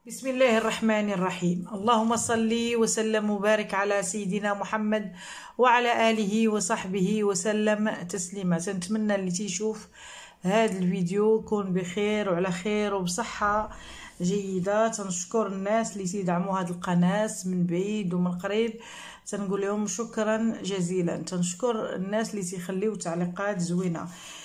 بسم الله الرحمن الرحيم. اللهم صل وسلم وبارك على سيدنا محمد وعلى آله وصحبه وسلم تسليما. نتمنى اللي تيشوف هذا الفيديو يكون بخير وعلى خير وبصحة جيدة. تنشكر الناس اللي تيدعموا هذه القناة من بعيد ومن قريب، تنقول لهم شكرا جزيلا. تنشكر الناس اللي تيخليو تعليقات زوينة.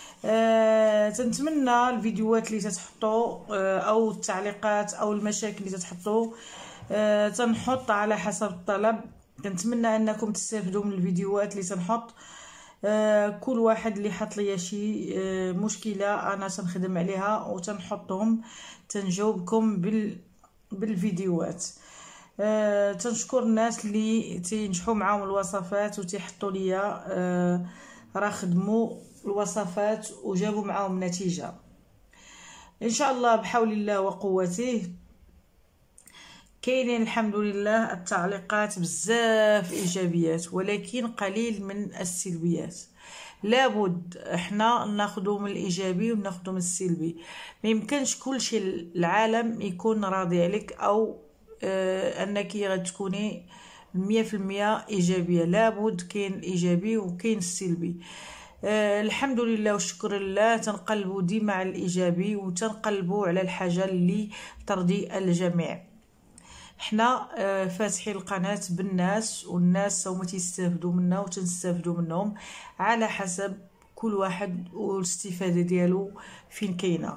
تنتمنى الفيديوهات اللي تتحطوا او التعليقات او المشاكل اللي تتحطوا تنحط على حسب الطلب. كنتمنى انكم تستافدوا من الفيديوهات اللي تنحط. كل واحد اللي حط لي شي مشكله انا تنخدم عليها وتنحطهم، تنجاوبكم بالفيديوهات. تنشكر الناس اللي تينجحوا معاهم الوصفات وتيحطوا ليا راه خدموا الوصفات وجابوا معاهم نتيجة ان شاء الله بحول الله وقوته. كاينين الحمد لله التعليقات بزاف ايجابيات ولكن قليل من السلبيات. لابد احنا ناخذوا من الايجابي وناخذوا من السلبي. ما يمكنش كل شيء العالم يكون راضي عليك او انك غتكوني 100% ايجابيه. لابد كاين الايجابي وكاين السلبي. الحمد لله والشكر لله تنقلبوا ديما على الايجابي وتنقلبوا على الحاجه اللي ترضي الجميع. حنا فاتحين القناه بالناس والناس هما تيستافدوا منا وتنستافدوا منهم على حسب كل واحد والاستفاده ديالو فين كاينه.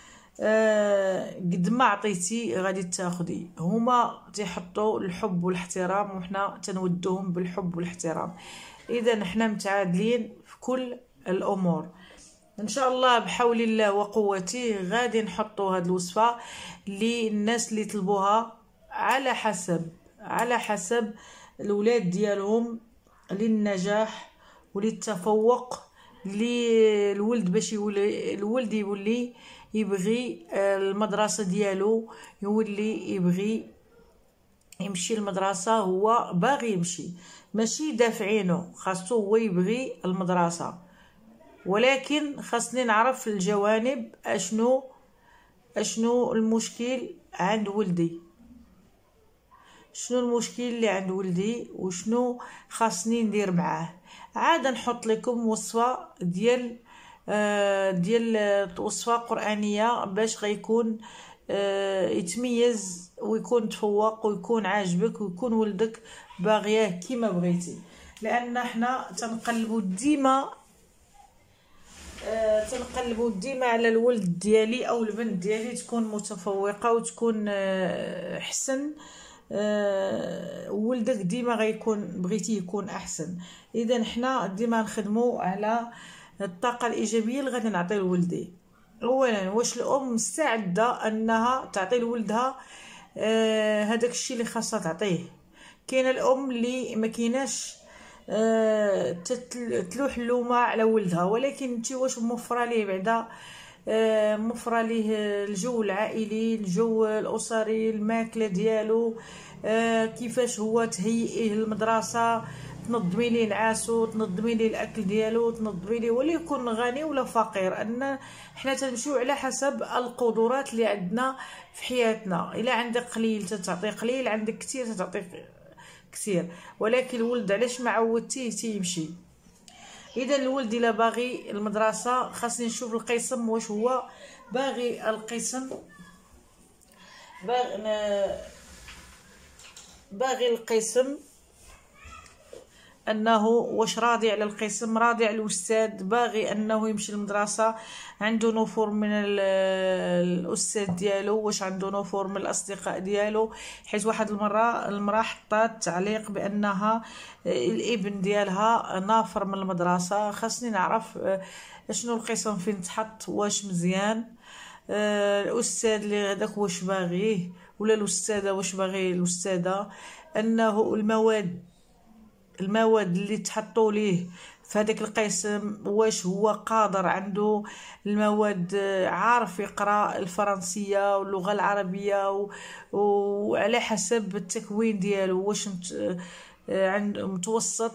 قد ما عطيتي غادي تاخدي. هما تيحطوا الحب والاحترام وحنا تنودوهم بالحب والاحترام. اذا حنا متعادلين في كل الامور ان شاء الله بحول الله وقوته. غادي نحطوا هاد الوصفه للناس اللي طلبوها على حسب الاولاد ديالهم للنجاح وللتفوق للولد، باش الولد يولي يبغي المدرسه ديالو، يولي يبغي يمشي المدرسه. هو باغي يمشي ماشي دافعينه، خاصو هو يبغي المدرسه. ولكن خاصني نعرف الجوانب اشنو المشكل عند ولدي، شنو المشكل اللي عند ولدي وشنو خاصني ندير معاه. عاد نحط لكم وصفه ديال وصفه قرانيه باش غيكون يتميز ويكون تفوق ويكون عاجبك ويكون ولدك باغياه كيما بغيتي. لان حنا تنقلبوا ديما على الولد ديالي او البنت ديالي تكون متفوقه وتكون حسن. ولدك ديما غيكون بغيتيه يكون احسن. اذا حنا ديما نخدموا على الطاقه الايجابيه اللي غادي نعطي لولدي. اولا واش الام مستعده انها تعطي لولدها هذاك الشيء اللي خاصها تعطيه. كاينه الام اللي ما كايناش تلوح اللومه على ولدها، ولكن انت واش موفره ليه بعدا موفره ليه الجو العائلي، الجو الاسري، الماكله ديالو، كيفاش هو تهيئيه المدرسه، تنظمي ليه نعاسو، تنظمي ليه الاكل ديالو، تنظمي ليه ولا يكون غني ولا فقير. ان حنا تنمشيو على حسب القدرات اللي عندنا في حياتنا. الا عندك قليل تعطي قليل، عندك كثير تعطي كثير. ولكن الولد علاش ما عودتيه تيمشي. اذا الولد الا باغي المدرسه خاصني نشوف القسم واش هو باغي القسم، باغي القسم انه واش راضي على القسم، راضي على الاستاذ، باغي انه يمشي للمدرسه، عنده نفور من الاستاذ ديالو، واش عنده نفور من الاصدقاء ديالو. حيت واحد المراه حطات تعليق بانها الابن ديالها نافر من المدرسه. خاصني نعرف شنو القسم فين تحط، واش مزيان الاستاذ اللي هذاك واش باغيه، ولا الاستاذه واش باغي الاستاذه. انه المواد اللي تحطوا ليه في هذاك القسم واش هو قادر، عنده المواد، عارف يقرا الفرنسيه واللغه العربيه وعلى حسب التكوين ديالو واش عند متوسط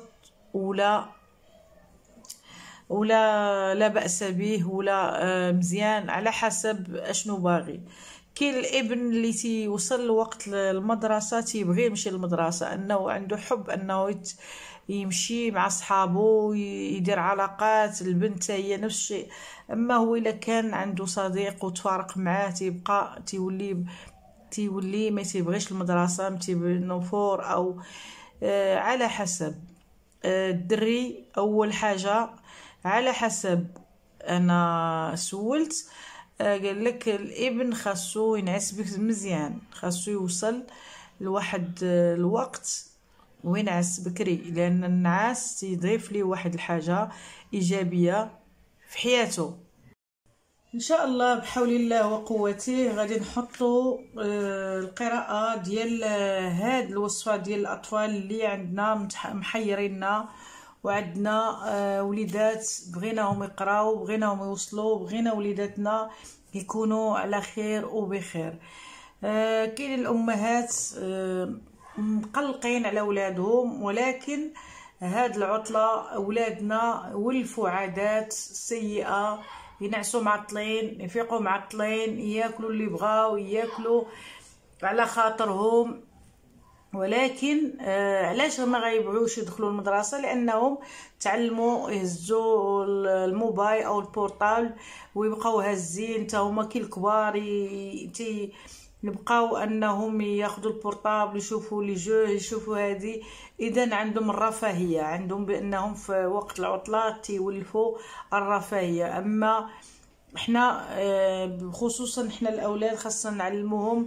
ولا لا بأس به ولا مزيان، على حسب اشنو باغي. كاين الابن اللي تيوصل لوقت المدرسه تيبغي يمشي للمدرسه، انه عنده حب انه يمشي مع صحابو يدير علاقات. البنت هي نفس الشيء. اما هو الا كان عنده صديق وتفارق معاه تيبقى تيولي ما تيبغيش المدرسه، ما نفور او على حسب. الدري اول حاجه على حسب انا سولت، قال لك الابن خاصو ينعس بك مزيان، خاصو يوصل لواحد الوقت وينعس بكري، لان النعاس تيضيف ليه واحد الحاجه ايجابيه في حياته. ان شاء الله بحول الله وقوته غادي نحطوا القراءه ديال هاد الوصفه ديال الاطفال اللي عندنا محيريننا، وعندنا وليدات بغيناهم يقراو، بغيناهم يوصلوا، بغينا وليداتنا يكونوا على خير وبخير. كاين الامهات مقلقين على اولادهم، ولكن هاد العطله اولادنا ولفوا عادات سيئه، ينعسوا معطلين، يفيقوا معطلين، ياكلوا اللي بغاو ياكلوا على خاطرهم. ولكن علاش ما غيبغيوش يدخلوا المدرسه؟ لانهم تعلموا يهزوا الموبايل او البورطابل ويبقاو هازين حتى هما كي الكبار يبقاو انهم ياخذوا البورطابل يشوفوا لي جو يشوفوا هذه. اذا عندهم الرفاهيه، عندهم بانهم في وقت العطله تيولفوا الرفاهيه. اما احنا خصوصا احنا الاولاد خاصنا نعلموهم،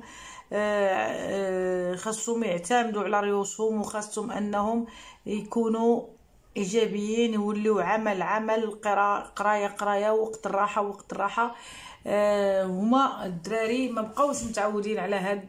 خاصهم يعتمدوا على ريوسهم، وخاصهم انهم يكونوا ايجابيين، يوليو عمل قرايه وقت الراحه. هما الدراري ما بقاوش متعودين على هاد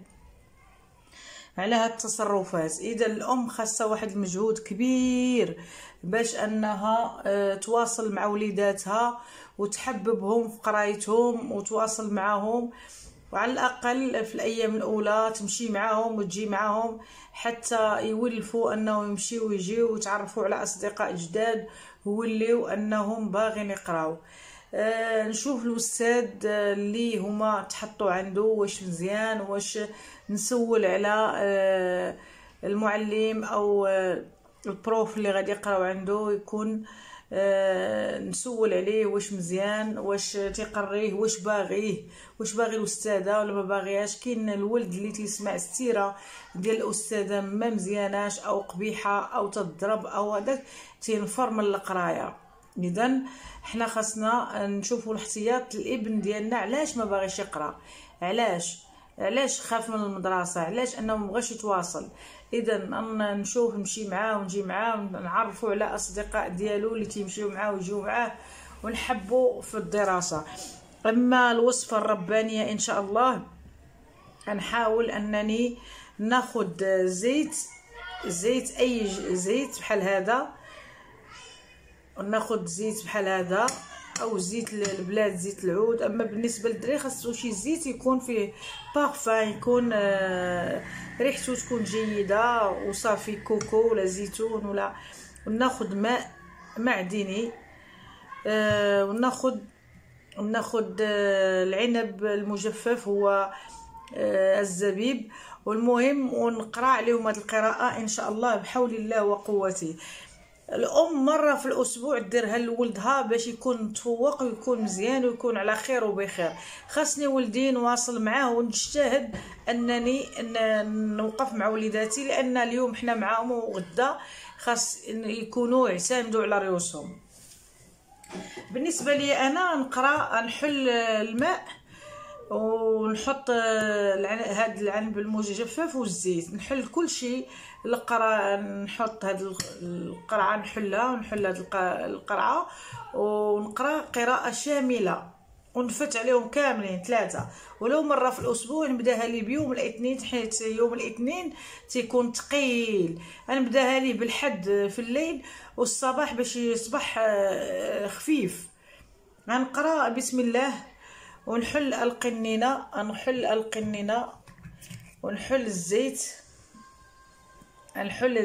التصرفات. اذا الام خاصها واحد المجهود كبير باش انها تواصل مع وليداتها وتحببهم في قرايتهم وتواصل معهم، وعلى الاقل في الايام الاولى تمشي معاهم وتجي معاهم حتى يولفوا انه يمشيو ويجيو ويتعرفوا على اصدقاء جداد ويوليو انهم باغين يقراو. نشوف الاستاذ اللي هما تحطوا عنده واش مزيان، واش نسول على المعلم او البروف اللي غادي يقراو عنده، يكون نسول عليه واش مزيان، واش تيقريه، واش باغي الاستاذه ولا ما باغياش. كاين الولد اللي تيسمع السيره ديال الاستاذه ما مزياناش او قبيحه او تضرب او هذاك تينفر من القرايه. اذا حنا خاصنا نشوفوا الاحتياط الابن ديالنا، علاش ما باغيش يقرا، علاش خاف من المدرسه، علاش انه مبغاش يتواصل. اذا انا نشوف نمشي معاه ونجي معاه ونعرفوا على اصدقاء ديالو اللي تيمشيو معاه ويجيو معاه ونحبوا في الدراسه. اما الوصفه الربانيه ان شاء الله غنحاول انني ناخذ زيت اي زيت بحال هذا، وناخذ زيت بحال هذا او زيت البلاد زيت العود. اما بالنسبه للدري خاصو شي زيت يكون فيه بارفان، يكون ريحته تكون جيده وصافي، كوكو ولا زيتون ولا. وناخذ ماء معدني، وناخذ العنب المجفف هو الزبيب. والمهم ونقرا عليهم هذه القراءه ان شاء الله بحول الله وقوته. الام مره في الاسبوع ديرها لولدها باش يكون متفوق ويكون مزيان ويكون على خير وبخير. خاصني ولدي نواصل معاه ونجتهد انني نوقف مع وليداتي، لان اليوم حنا معاهم وغدا خاص يكونوا يعتمدوا على ريوسهم. بالنسبه لي انا نحل الماء ونحط هاد العنب المجفف والزيت، نحل كل شيء. نحط هاد القرعه نحلها ونحل هاد القرعه ونقرا قراءه شامله ونفت عليهم كاملين 3 ولو مره في الاسبوع. نبداها لي بيوم الاثنين حيت يوم الاثنين تيكون ثقيل، نبداها لي بالحد في الليل والصباح باش يصبح خفيف. غنقرا بسم الله ونحل القنينه، ونحل الزيت، نحل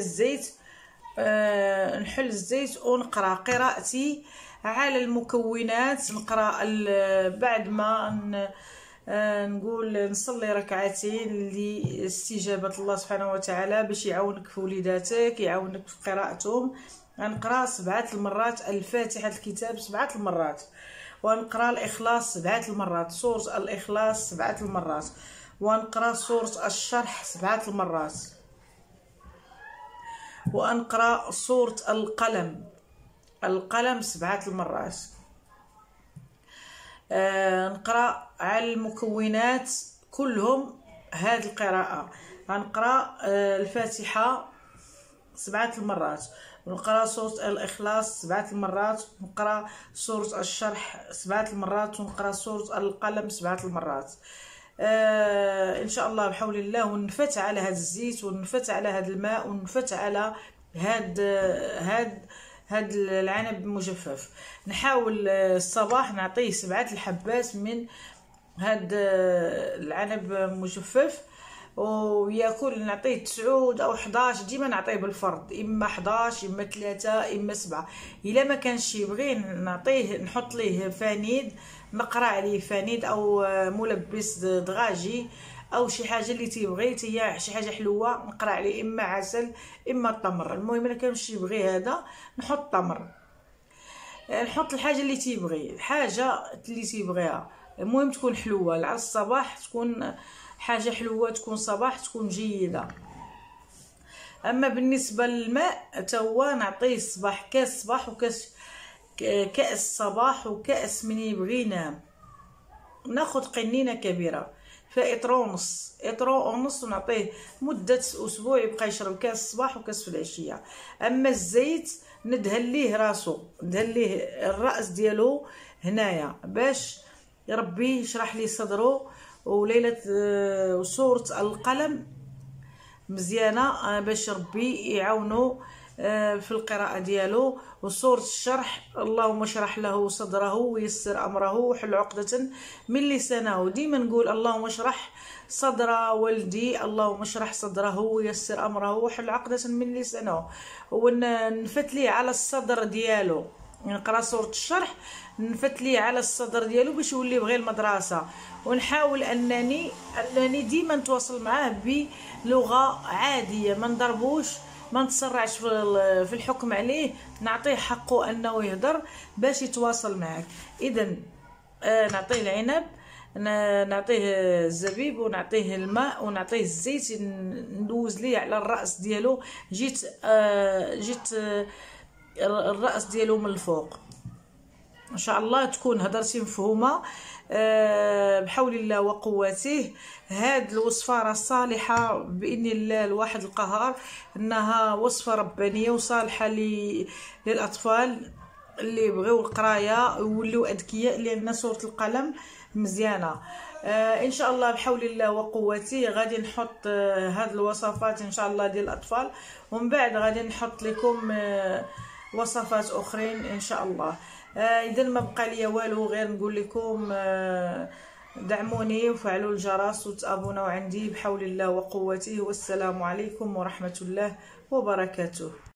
الزيت ونقرا قراءتي على المكونات. نقرا بعد ما نقول نصلي ركعتين لاستجابة الله سبحانه وتعالى باش يعاونك في وليداتك، يعاونك في قراءتهم. غنقرا 7 المرات الفاتحة الكتاب 7 المرات، ونقرا الإخلاص 7 المرات، سورة الإخلاص 7 المرات، ونقرا سورة الشرح 7 المرات، وأنقرأ سورة القلم 7 المرات. نقرأ على المكونات كلهم هذه القراءة. غنقرأ الفاتحة 7 المرات، ونقرأ سورة الإخلاص 7 المرات، ونقرأ سورة الشرح 7 المرات، ونقرأ سورة القلم 7 المرات. ان شاء الله بحول الله. ونفت على هذا الزيت، ونفت على هذا الماء، ونفت على هاد العنب المجفف. نحاول الصباح نعطيه 7 الحبات من هاد العنب المجفف، وياكل نعطيه 9 أو 11، ديما نعطيه بالفرد، اما 11 اما 3 اما 7. الا ما كانش يبغي نعطيه، نحط ليه فانيد، نقرا عليه فانيد او ملبس دغاجي او شي حاجه اللي تيبغي، هي شي حاجه حلوه نقرا عليه، اما عسل اما تمر. المهم الا كانش يبغي هذا نحط تمر، نحط الحاجه اللي تيبغي، الحاجه اللي تيبغيها، المهم تكون حلوه. على الصباح تكون حاجه حلوه، تكون صباح تكون جيده. اما بالنسبه للماء تا هو نعطيه الصباح كاس صباح وكاس كاس صباح وكاس من يبغي ينام. ناخذ قنينه كبيره فيها اطرو ونص، ونعطيه مده اسبوع يبقى يشرب كاس الصباح وكاس في العشيه. اما الزيت ندهن ليه راسو، ندهن ليه الراس ديالو هنايا باش ربي يشرح لي صدره. وليله وسوره القلم مزيانه باش ربي يعاونو في القراءة ديالو. وسورة الشرح اللهم اشرح له صدره ويسر أمره وحل عقدة من لسانه. ديما نقول اللهم اشرح صدر ولدي، اللهم اشرح صدره ويسر أمره وحل عقدة من لسانه. ونفت ليه على الصدر ديالو، نقرا سورة الشرح نفت ليه على الصدر ديالو باش يولي بغي المدرسة. ونحاول انني ديما نتواصل معاه بلغة عادية، ما نضربوش، ما نتسرعش في الحكم عليه، نعطيه حقه انه يهضر باش يتواصل معك. اذا نعطيه العنب، نعطيه الزبيب، ونعطيه الماء، ونعطيه الزيت، ندوز ليه على الراس ديالو. جيت الراس ديالو من الفوق. ان شاء الله تكون هضرتي مفهومه بحول الله وقوته. هاد الوصفه راه صالحه باذن الله الواحد القهار، انها وصفه ربانيه وصالحه للاطفال اللي بغيو القرايه يوليو اذكياء، لان سوره القلم مزيانه. ان شاء الله بحول الله وقوته غادي نحط هاد الوصفات ان شاء الله ديال الاطفال، ومن بعد غادي نحط لكم وصفات اخرين ان شاء الله. اذا ما بقى لي والو غير نقول لكم دعموني وفعلوا الجرس وتابوناو عندي بحول الله وقوته. والسلام عليكم ورحمة الله وبركاته.